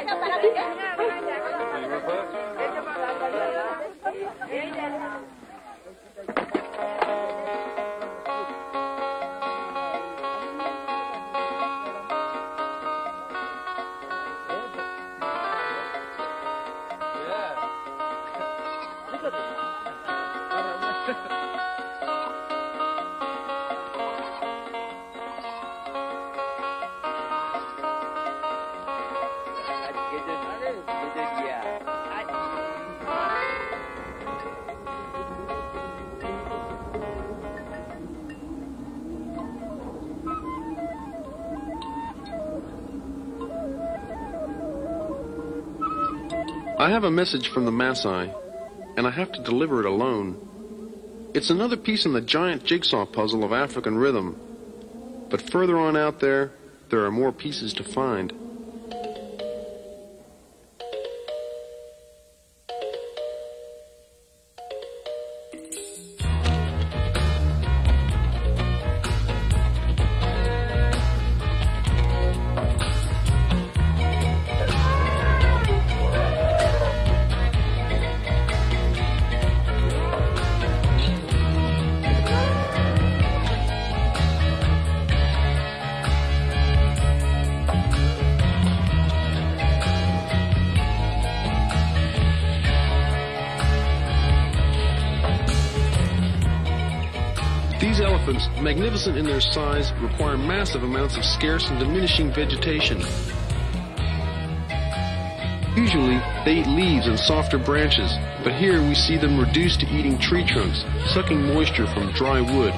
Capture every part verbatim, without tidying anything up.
I have a message from the Maasai, and I have to deliver it alone. It's another piece in the giant jigsaw puzzle of African rhythm. But further on out there, there are more pieces to find. These elephants, magnificent in their size, require massive amounts of scarce and diminishing vegetation. Usually, they eat leaves and softer branches, but here we see them reduced to eating tree trunks, sucking moisture from dry wood.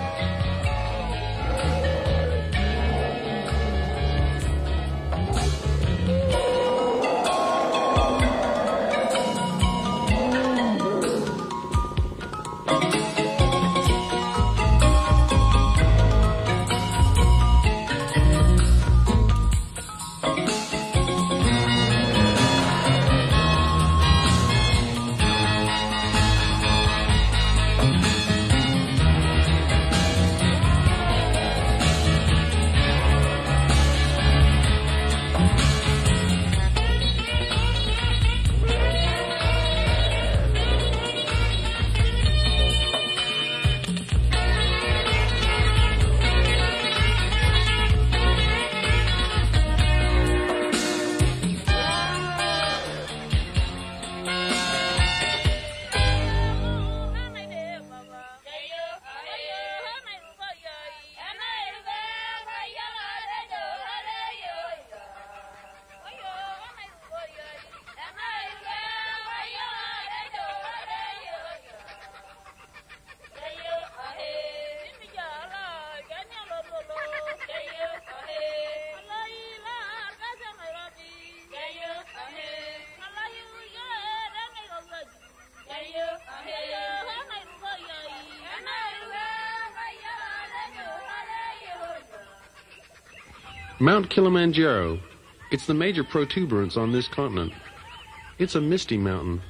Mount Kilimanjaro. It's the major protuberance on this continent. It's a misty mountain.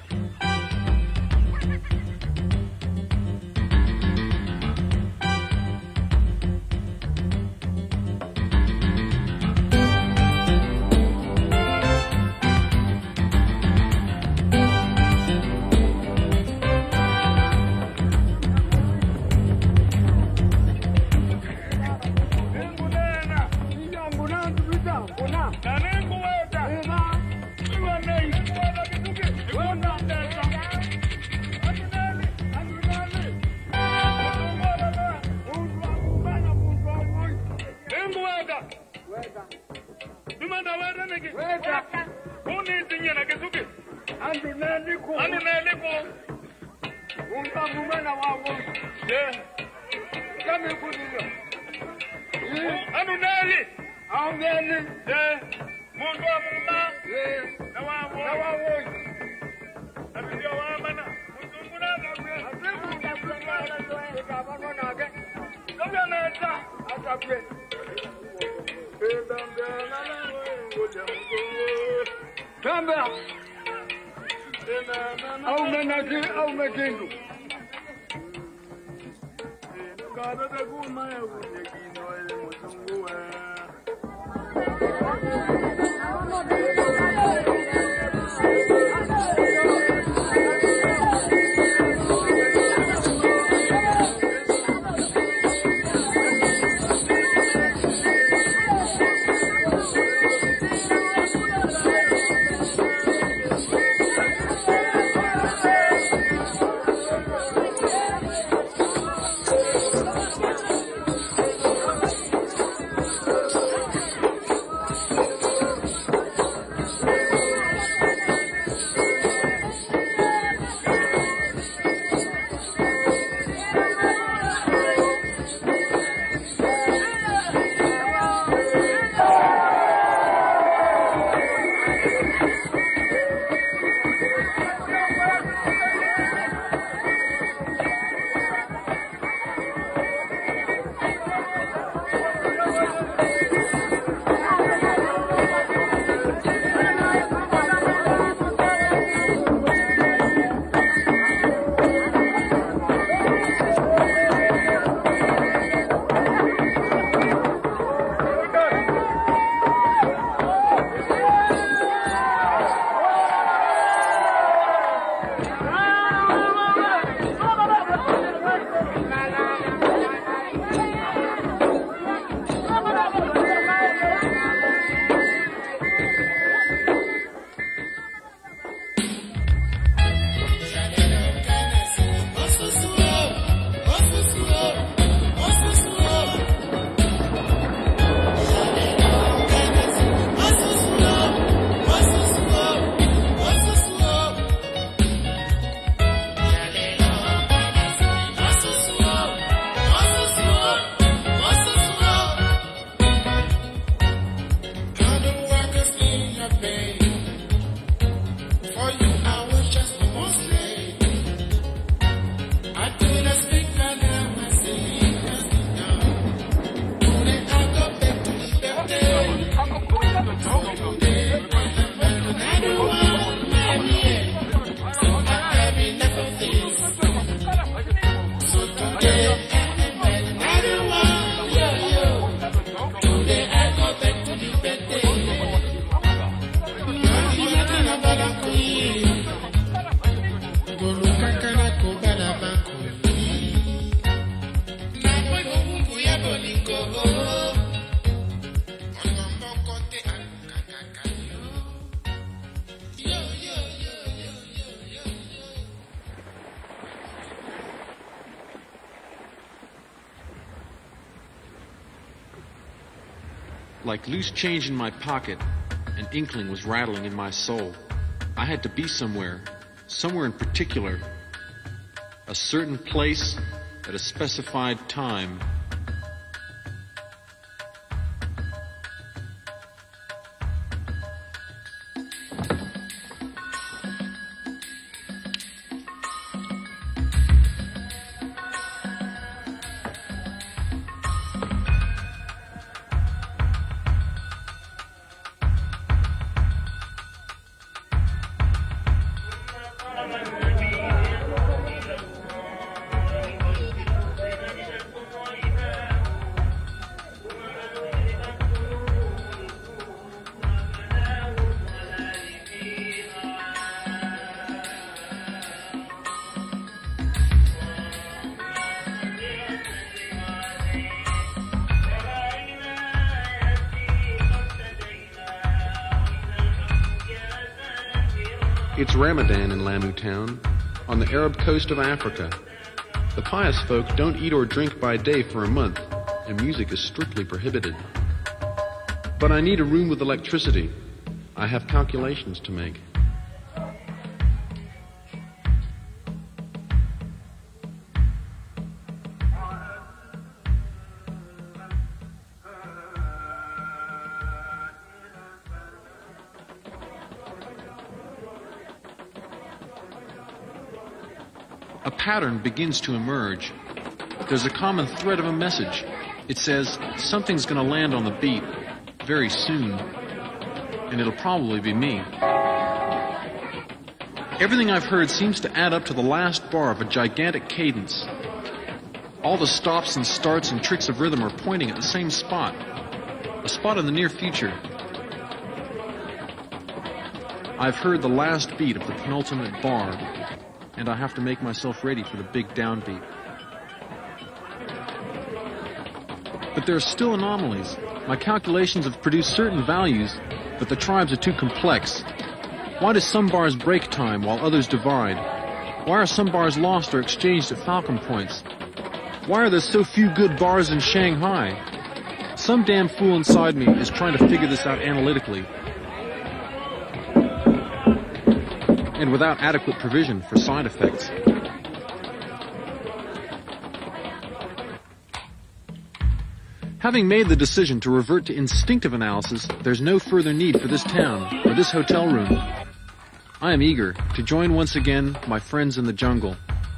Thank you. Like loose change in my pocket, an inkling was rattling in my soul. I had to be somewhere, somewhere in particular, a certain place at a specified time. It's Ramadan in Lamu town, on the Arab coast of Africa. The pious folk don't eat or drink by day for a month, and music is strictly prohibited. But I need a room with electricity. I have calculations to make. A pattern begins to emerge. There's a common thread of a message. It says, something's gonna land on the beat very soon, and it'll probably be me. Everything I've heard seems to add up to the last bar of a gigantic cadence. All the stops and starts and tricks of rhythm are pointing at the same spot, a spot in the near future. I've heard the last beat of the penultimate bar, and I have to make myself ready for the big downbeat. But there are still anomalies. My calculations have produced certain values, but the tribes are too complex. Why do some bars break time while others divide? Why are some bars lost or exchanged at falcon points? Why are there so few good bars in Shanghai? Some damn fool inside me is trying to figure this out analytically, and without adequate provision for side effects. Having made the decision to revert to instinctive analysis, there's no further need for this town or this hotel room. I am eager to join once again my friends in the jungle.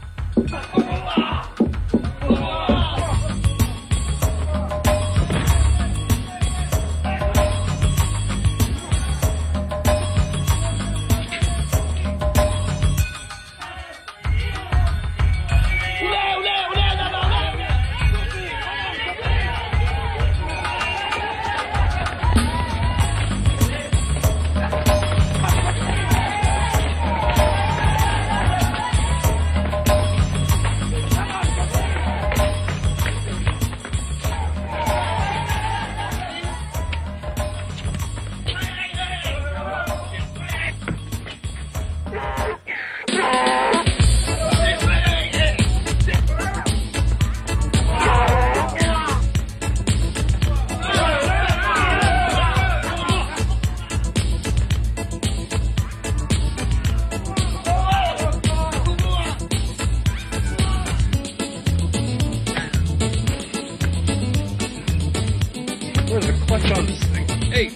Where's the clutch on this thing? Hey!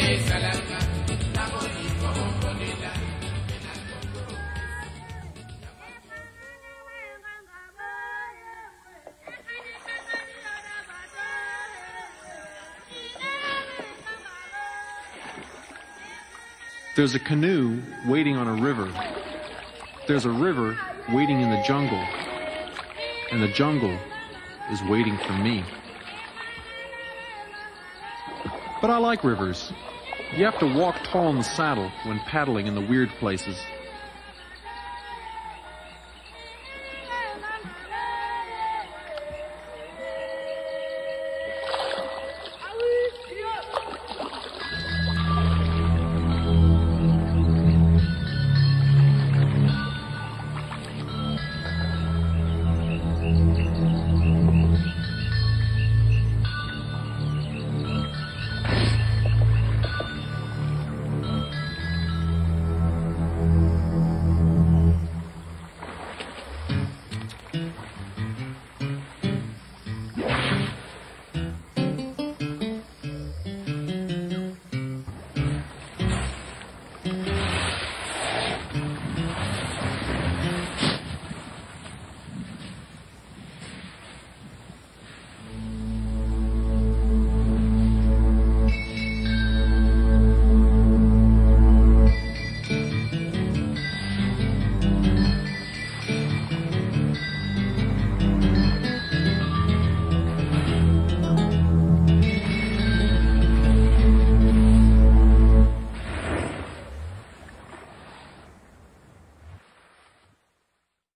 There's a canoe waiting on a river. There's a river waiting in the jungle. And the jungle is waiting for me. But I like rivers. You have to walk tall in the saddle when paddling in the weird places.